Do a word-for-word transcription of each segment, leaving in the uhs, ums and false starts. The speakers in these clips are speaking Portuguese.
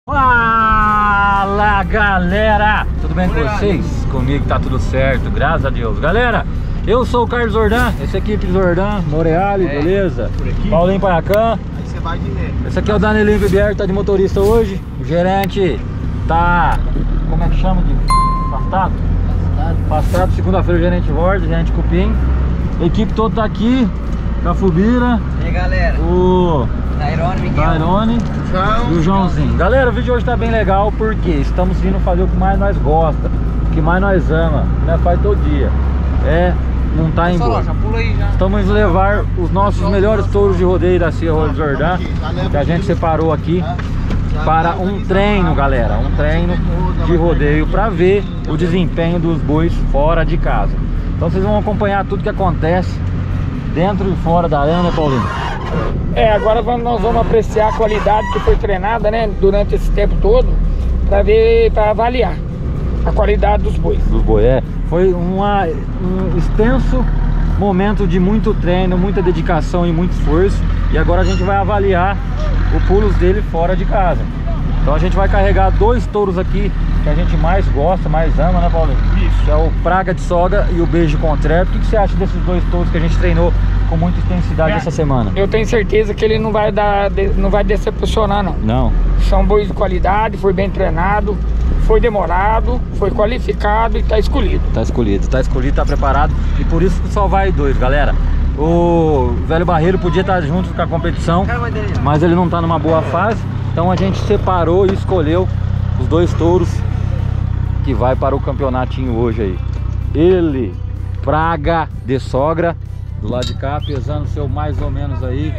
Fala galera, tudo bem com vocês? Comigo tá tudo certo, graças a Deus. Galera, eu sou o Carlos Zordan, esse aqui é o Zordan, Moreali, é, beleza? Paulinho Paiacan. Aí você vai direto. Esse aqui é o Danielinho Bibier, tá de motorista hoje. O gerente tá, como é que chama? De afastado? Afastado, segunda-feira o gerente Vorda, gerente Cupim. A equipe toda tá aqui, Cafubira. E aí galera? O Tairone, Miguel. Tairone e o Joãozinho. Galera, o vídeo hoje tá bem legal porque estamos vindo fazer o que mais nós gosta, o que mais nós ama, né? Faz todo dia. É montar em boi. Estamos indo levar os nossos melhores touros de rodeio da C I A Arroio do Zordan, que a gente separou aqui para um treino, galera. Um treino de rodeio para ver o desempenho dos bois fora de casa. Então vocês vão acompanhar tudo que acontece dentro e fora da arena, né, Paulinho? É, agora vamos, nós vamos apreciar a qualidade que foi treinada, né, durante esse tempo todo, para ver, para avaliar a qualidade dos bois. Dos bois, é. Foi uma, um extenso momento de muito treino, muita dedicação e muito esforço. E agora a gente vai avaliar o pulos dele fora de casa. Então a gente vai carregar dois touros aqui que a gente mais gosta, mais ama, né, Paulinho? Isso. Que é o Praga de Sogra e o Beijo com Trap. O que você acha desses dois touros que a gente treinou com muita intensidade é, essa semana? Eu tenho certeza que ele não vai dar, não vai decepcionar, não. Não. São bois de qualidade, foi bem treinado, foi demorado, foi qualificado e tá escolhido. Tá escolhido, tá escolhido, tá preparado. E por isso que só vai dois, galera. O velho Barreiro podia estar junto com a competição, mas ele não tá numa boa fase. Então a gente separou e escolheu os dois touros que vai para o campeonatinho hoje aí. Ele, Praga de Sogra, do lado de cá, pesando seu mais ou menos aí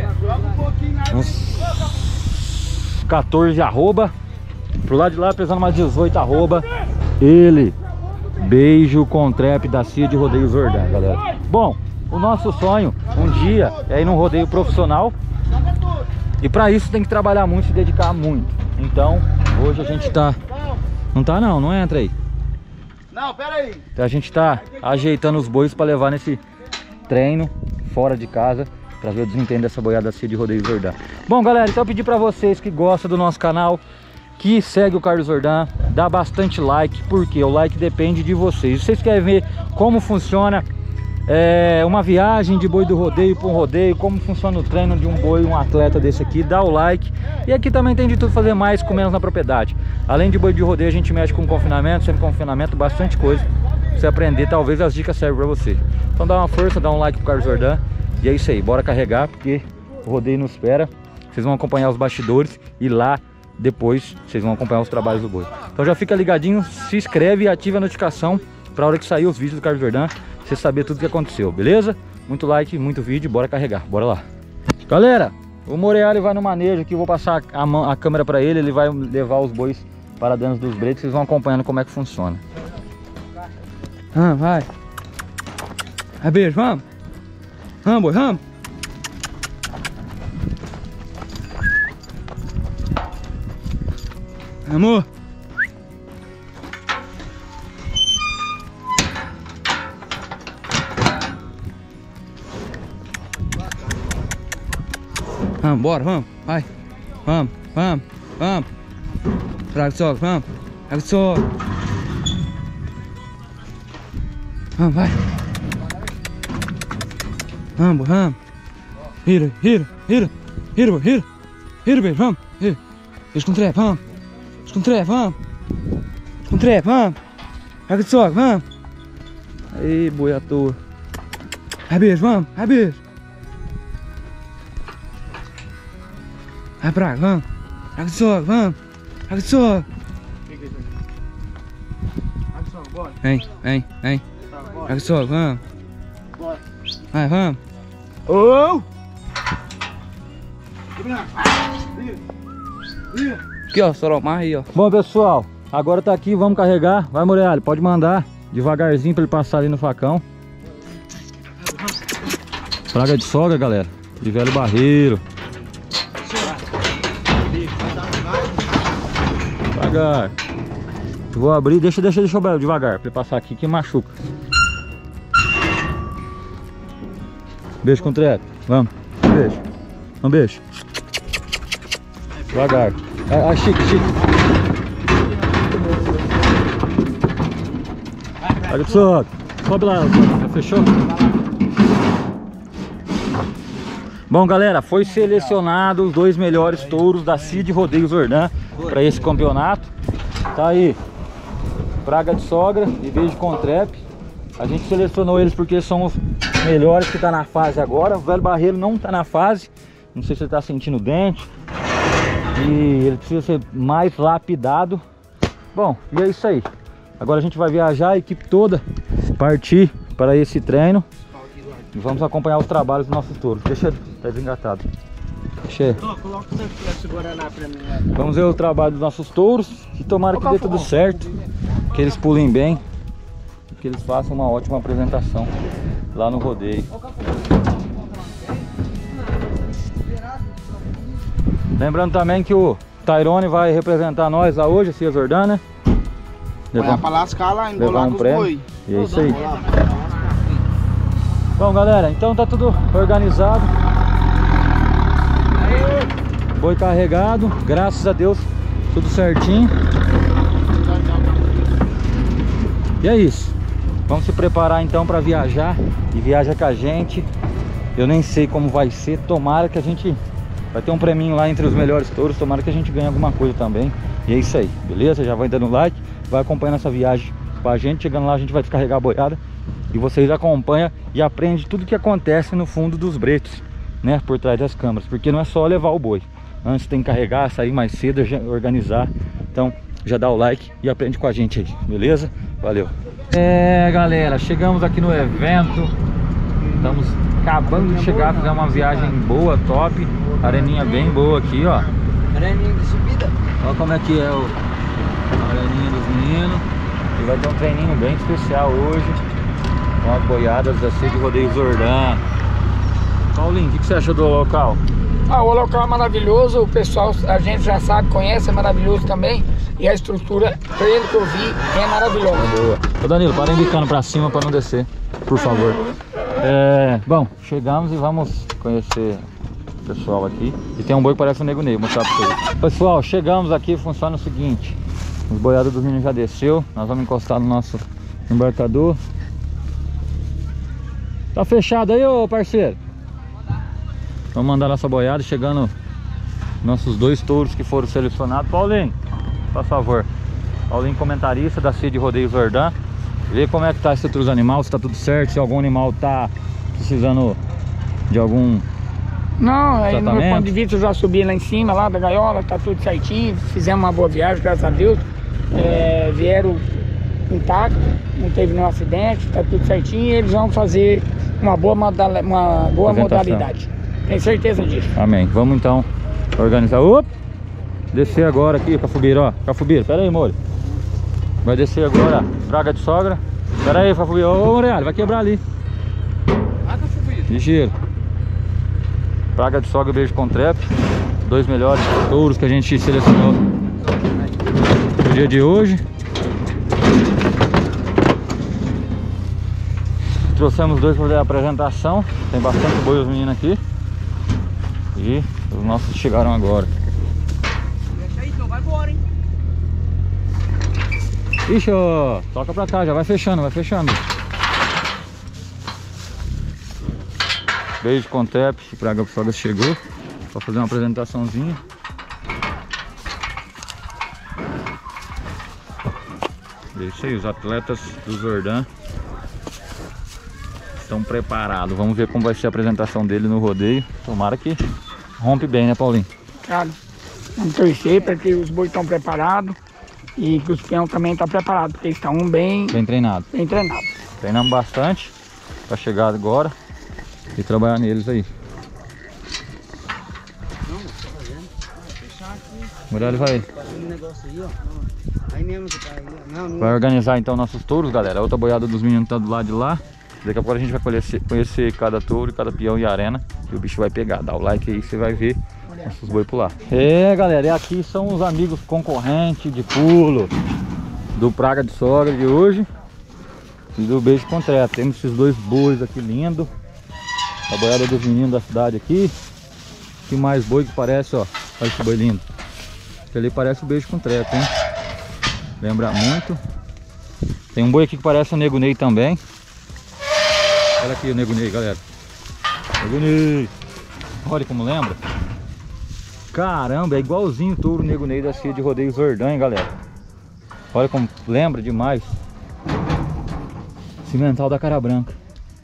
uns quatorze arroba. Pro lado de lá pesando mais dezoito arroba. Ele, Beijo com Trap da C I A de Rodeio Zordan, galera. Bom, o nosso sonho um dia é ir num rodeio profissional. E para isso tem que trabalhar muito, se dedicar muito. Então, hoje a gente tá... Não tá não, não entra aí. Não, pera aí. Então a gente tá ajeitando os bois para levar nesse treino fora de casa, para ver o desempenho dessa boiada C I A de Rodeio Zordan. Bom, galera, então eu pedi para vocês que gostam do nosso canal, que segue o Carlos Zordan, dá bastante like, porque o like depende de vocês. Se vocês querem ver como funciona É uma viagem de boi do rodeio para um rodeio, como funciona o treino de um boi, um atleta desse aqui, dá o like. E aqui também tem de tudo, fazer mais com menos na propriedade. Além de boi de rodeio, a gente mexe com confinamento, sem confinamento, bastante coisa pra você aprender. Talvez as dicas servem para você. Então dá uma força, dá um like pro Carlos Zordan. E é isso aí, bora carregar, porque o rodeio nos espera. Vocês vão acompanhar os bastidores e lá depois vocês vão acompanhar os trabalhos do boi. Então já fica ligadinho, se inscreve e ativa a notificação para a hora que sair os vídeos do Carlos Zordan, você saber tudo que aconteceu, beleza? Muito like, muito vídeo, bora carregar, bora lá. Galera, o Moreali vai no manejo aqui, eu vou passar a, mão, a câmera para ele, ele vai levar os bois para dentro dos breaks, vocês vão acompanhando como é que funciona. Ah, vai. Vai, beijo, vamos. Vamos, boi, vamos. Amor. Vamos, bora, vamos, vai, vamos, vamos, vamos. Praga de Sogra, vamos, Praga de Sogra. Vamos, vai. Vamos, vamos. Vira, vira, vira, vira, vira, vira, beijo, vamos, vira. Beijo com trepa, vamos. Beijo com trepa, vamos. Com trepa, vamos. Praga de Sogra, vamos. Aí, boi à toa. Vai, beijo, vamos, vai, beijo. Vai, Praga, vamos. Praga de Sogra, vamos. Praga de Sogra. Vem, vem, vem. Praga de Sogra, vamos. Vai, vamos. Oh! Aqui, ó, Soromar aí, ó. Bom, pessoal, agora tá aqui, vamos carregar. Vai, Moreali, pode mandar devagarzinho para ele passar ali no facão. Praga de Sogra, galera. De velho Barreiro. Devagar. Eu vou abrir, deixa, deixa, deixa eu devagar pra ele passar aqui que machuca. Beijo com treco. Vamos. Beijo. Um beijo. Devagar. Ah, ah, Chique, Chique. Praga de sogra. Sobe lá, já fechou? Bom, galera, foi selecionado os dois melhores touros da C I D Rodeios Zordã para esse campeonato. Tá aí, Praga de Sogra e Beijo com Trap. A gente selecionou eles porque são os melhores que tá na fase agora. O Velho Barreiro não tá na fase, não sei se ele tá sentindo dente e ele precisa ser mais lapidado. Bom, e é isso aí. Agora a gente vai viajar, a equipe toda, partir para esse treino. E vamos acompanhar os trabalhos dos nossos touros. Deixa, tá desengatado. Deixa. Vamos ver o trabalho dos nossos touros. E tomara que dê tudo certo. Que eles pulem bem. Que eles façam uma ótima apresentação lá no rodeio. Lembrando também que o Tyrone vai representar nós lá hoje, a C I D Zordã, né? Vai pra lascar lá, embolar um com os boi. E é isso aí. Bom, galera, então tá tudo organizado. Boi carregado, graças a Deus, tudo certinho. E é isso. Vamos se preparar então para viajar. E viaja com a gente. Eu nem sei como vai ser. Tomara que a gente vai ter um preminho lá entre os melhores touros. Tomara que a gente ganhe alguma coisa também. E é isso aí, beleza? Já vai dando like, vai acompanhando essa viagem com a gente. Chegando lá a gente vai descarregar a boiada e vocês acompanham e aprendem tudo que acontece no fundo dos bretos, né? Por trás das câmeras, porque não é só levar o boi. Antes tem que carregar, sair mais cedo, organizar. Então já dá o like e aprende com a gente aí, beleza? Valeu! É, galera, chegamos aqui no evento. Estamos acabando de chegar, fizemos uma viagem boa, top. Areninha bem boa aqui, ó. Areninha de subida. Olha como é que é o a areninha dos meninos. E vai ter um treininho bem especial hoje, com as boiadas da C I D Rodeios Zordã. Paulinho, o que, que você achou do local? Ah, o local é maravilhoso, o pessoal, a gente já sabe, conhece, é maravilhoso também. E a estrutura, pelo que eu vi, é maravilhosa. Boa. Ô Danilo, para embicando pra cima para não descer, por favor. É, bom, chegamos e vamos conhecer o pessoal aqui. E tem um boi que parece um nego negro, mostrar pra vocês. Pessoal, chegamos aqui, funciona o seguinte. Os boiados dos meninos já desceu. Nós vamos encostar no nosso embarcador. Tá fechado aí, ô parceiro? Vamos mandar nossa boiada, chegando nossos dois touros que foram selecionados. Paulinho, por favor. Paulinho, comentarista da C I D Rodeios Zordã. Vê como é que tá a estrutura dos animais, se tá tudo certo, se algum animal tá precisando de algum Não, aí no meu tratamento. ponto de vista eu já subi lá em cima, lá da gaiola, tá tudo certinho. Fizemos uma boa viagem, graças a Deus. É, vieram intactos, não teve nenhum acidente, tá tudo certinho. E eles vão fazer uma boa, modal uma boa modalidade. Tenho certeza disso. Amém. Vamos então organizar. Opa! Descer agora aqui, Cafubira, ó. Cafubira, pera aí, molho. Vai descer agora, Praga de Sogra. Pera aí, Cafubira. Ô, Moreal, vai quebrar ali. Ah, Cafubira. Ligeiro. Praga de Sogra e Beijo com Trap. Dois melhores touros que a gente selecionou no dia de hoje. Trouxemos dois para fazer a apresentação. Tem bastante boi os meninos aqui. E os nossos chegaram agora. Deixa aí, então vai embora, hein? Ixi, ó, toca pra cá, já vai fechando, vai fechando. Beijo com Trap, Praga de Sogra chegou pra fazer uma apresentaçãozinha. É isso aí, os atletas do Zordã estão preparados. Vamos ver como vai ser a apresentação dele no rodeio. Tomara que rompe bem, né, Paulinho? Cara, vamos torcer para que os bois estão preparados e que os peões também estão preparados, porque eles estão bem, Bem treinado. bem treinados. Treinamos bastante pra chegar agora e trabalhar neles aí. O Muralha vai, Um negócio aí, ó. Aí mesmo que tá aí, ó. Não, não. vai organizar então nossos touros, galera. A outra boiada dos meninos tá do lado de lá. Daqui a pouco a gente vai conhecer, conhecer cada touro, cada peão e arena. E o bicho vai pegar. Dá o like aí, você vai ver nossos boi pular. É, galera, e aqui são os amigos concorrentes de pulo do Praga de Sogra de hoje e do Beijo com Trap. Temos esses dois bois aqui lindos. A boiada dos meninos da cidade aqui. Que mais boi que parece, ó. Olha esse boi lindo. Esse ali parece o Beijo com Trap, hein? Lembra muito. Tem um boi aqui que parece o Nego Ney também. Olha aqui o Nego Ney, galera. Nego Ney. Olha como lembra. Caramba, é igualzinho o touro Nego Ney da Cia de Rodeios Verdão, hein, galera. Olha como lembra demais. Cimental da Cara Branca.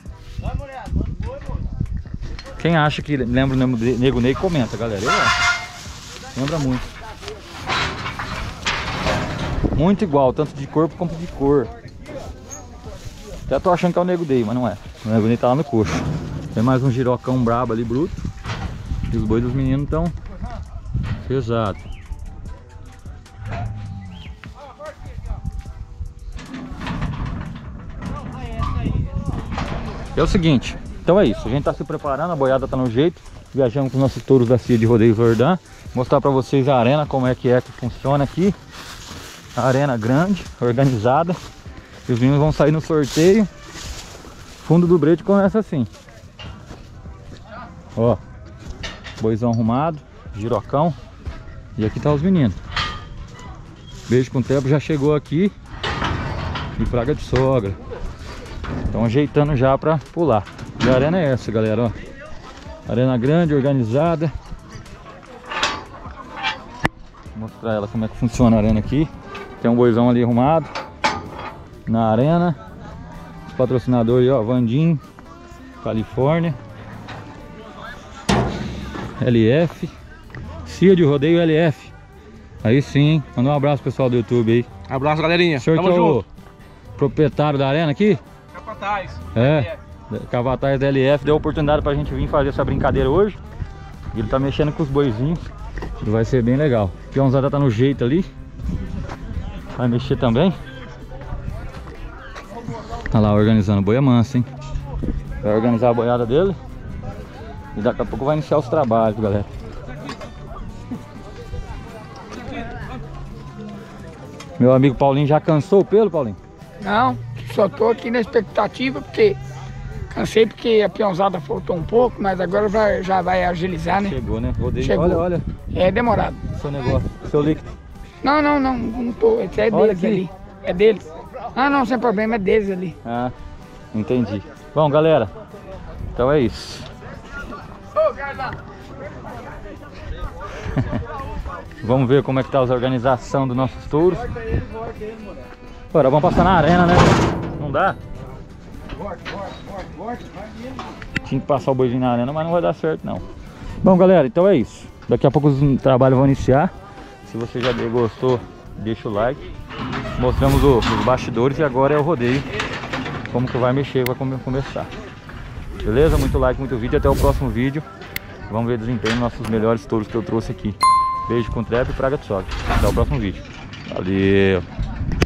Quem acha que lembra o Nego Ney, comenta, galera. Eu acho. Lembra muito. Muito igual, tanto de corpo como de cor. Até tô achando que é o Nego Ney, mas não é. O Nego Ney tá lá no coxo. Tem mais um girocão brabo ali, bruto. E os bois dos meninos estão pesados. É o seguinte, então é isso. A gente tá se preparando, a boiada tá no jeito. Viajamos com os nossos touros da Cia de Rodeios Verdão. Mostrar pra vocês a arena, como é que é que funciona aqui. A arena grande, organizada. E os meninos vão sair no sorteio. Fundo do brete começa assim. Ó, boizão arrumado, girocão. E aqui tá os meninos. Beijo com o tempo já chegou aqui. E praga de sogra. Estão ajeitando já pra pular. E a arena é essa, galera, ó. Arena grande, organizada. Vou mostrar ela como é que funciona a arena aqui. Tem um boizão ali arrumado na arena. Os patrocinadores, ó, Vandim, Califórnia, L F, Cia de Rodeio L F. Aí sim, hein? Manda um abraço pessoal do YouTube aí. Abraço, galerinha. O senhor que é o proprietário da arena aqui? Capataz. É, Capataz da L F deu a oportunidade pra gente vir fazer essa brincadeira hoje. E ele tá mexendo com os boizinhos. E vai ser bem legal. A peãozada tá no jeito ali. Vai mexer também. Tá lá organizando, boia mansa, hein? Vai organizar a boiada dele. E daqui a pouco vai iniciar os trabalhos, galera. Meu amigo Paulinho já cansou o pelo, Paulinho? Não, só tô aqui na expectativa porque cansei porque a peãozada faltou um pouco, mas agora vai, já vai agilizar, né? Chegou, né? Rodeio. Chegou. Olha, olha. É demorado. Seu negócio, seu líquido. Não, não, não, não tô. Esse é Olha deles aqui. ali. É deles. Ah, não, sem problema, é deles ali. Ah, entendi. Bom, galera, então é isso. Vamos ver como é que tá a organização dos nossos touros. Agora vamos passar na arena, né? Não dá? Tinha que passar o boizinho na arena, mas não vai dar certo não. Bom, galera, então é isso. Daqui a pouco os trabalhos vão iniciar. Se você já gostou, deixa o like. Mostramos o, os bastidores e agora é o rodeio. Como que vai mexer, vai come começar. Beleza? Muito like, muito vídeo. Até o próximo vídeo. Vamos ver o desempenho dos nossos melhores touros que eu trouxe aqui. Beijo com trap e praga de sogra. Até o próximo vídeo. Valeu!